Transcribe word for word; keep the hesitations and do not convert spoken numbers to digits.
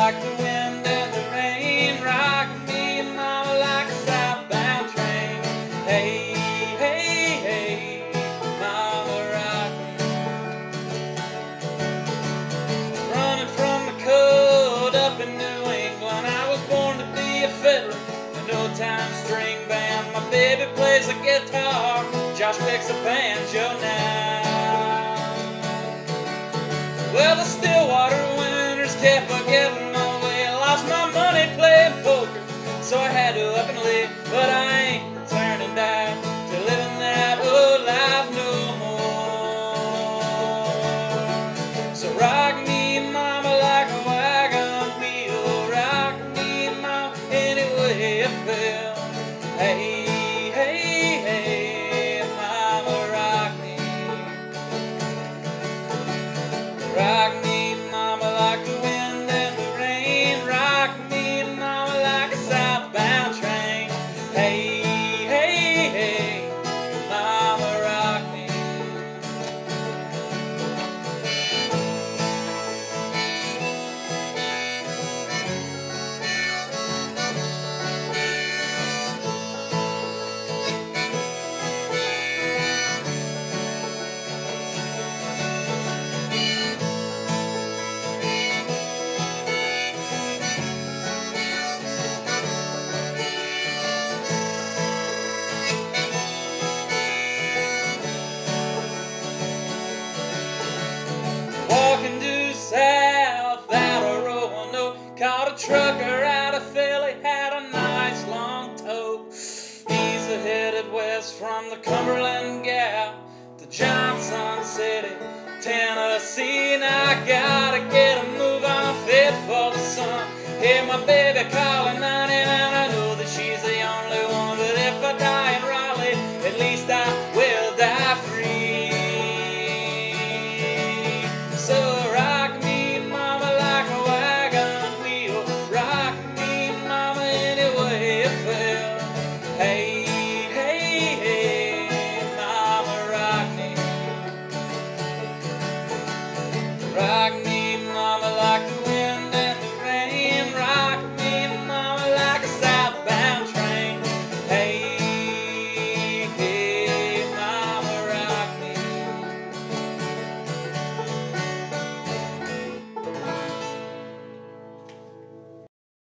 like the wind and the rain. Rock me, mama, like a southbound train. Hey, hey, hey, mama, rock me. Running from the cold up in New England, I was born to be a fiddler, an old-time string band. My baby plays the guitar, Josh picks a banjo now. Well, the Stillwater winters kept on getting my way. I lost my money playing poker, so I had to up and leave. But I ain't turning back to living that old life no more. So rock me, mama, like a wagon wheel. Rock me, mama, any way you feel. Hey, hey, hey, mama, rock me. Rock me, mama, like the wind and the rain. Rock me, mama, like a southbound train. Hey, hey, hey, mama, rock me. Walking due south out of Roanoke, caught a trucker out of Philly, had a nice long tote. He's headed west from the Cumberland Gap to Johnson City, Tennessee. And I gotta get a move on, fit for the sun. Hey, my baby, caught